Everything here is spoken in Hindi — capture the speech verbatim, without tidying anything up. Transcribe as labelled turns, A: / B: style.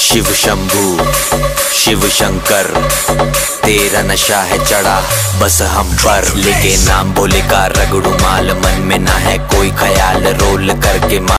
A: शिव शंभू शिव शंकर, तेरा नशा है चढ़ा बस हम पर। लेके नाम भोले का रगड़ू माल, मन में ना है कोई ख्याल, रोल करके